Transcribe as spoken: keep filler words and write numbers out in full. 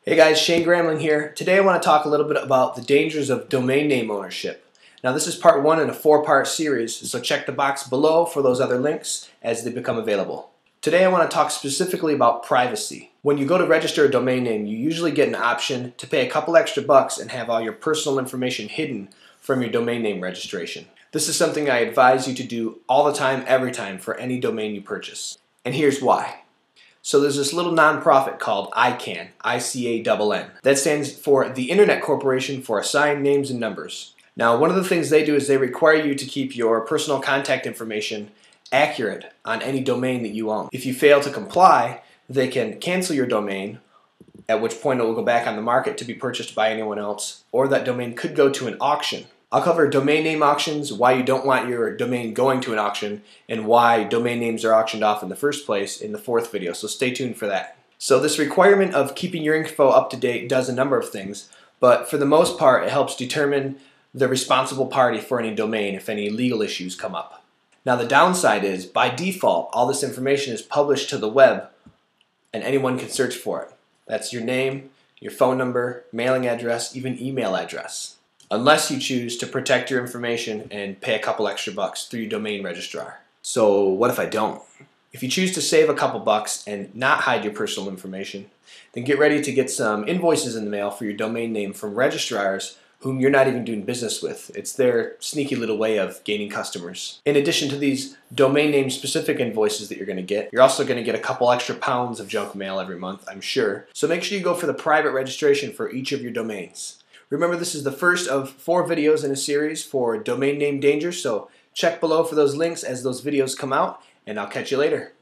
Hey guys, Shane Gramling here. Today I want to talk a little bit about the dangers of domain name ownership. Now this is part one in a four-part series, so check the box below for those other links as they become available. Today I want to talk specifically about privacy. When you go to register a domain name, you usually get an option to pay a couple extra bucks and have all your personal information hidden from your domain name registration. This is something I advise you to do all the time, every time, for any domain you purchase. And here's why. So there's this little nonprofit called I CANN, I C A N N. That stands for the Internet Corporation for Assigned Names and Numbers. Now one of the things they do is they require you to keep your personal contact information accurate on any domain that you own. If you fail to comply, they can cancel your domain, at which point it will go back on the market to be purchased by anyone else, or that domain could go to an auction. I'll cover domain name auctions, why you don't want your domain going to an auction, and why domain names are auctioned off in the first place in the fourth video, so stay tuned for that. So this requirement of keeping your info up to date does a number of things, but for the most part it helps determine the responsible party for any domain if any legal issues come up. Now the downside is, by default, all this information is published to the web and anyone can search for it. That's your name, your phone number, mailing address, even email address. Unless you choose to protect your information and pay a couple extra bucks through your domain registrar. So what if I don't? If you choose to save a couple bucks and not hide your personal information, then get ready to get some invoices in the mail for your domain name from registrars whom you're not even doing business with. It's their sneaky little way of gaining customers. In addition to these domain name specific invoices that you're going to get, you're also going to get a couple extra pounds of junk mail every month, I'm sure. So make sure you go for the private registration for each of your domains. Remember, this is the first of four videos in a series for domain name danger, so check below for those links as those videos come out, and I'll catch you later.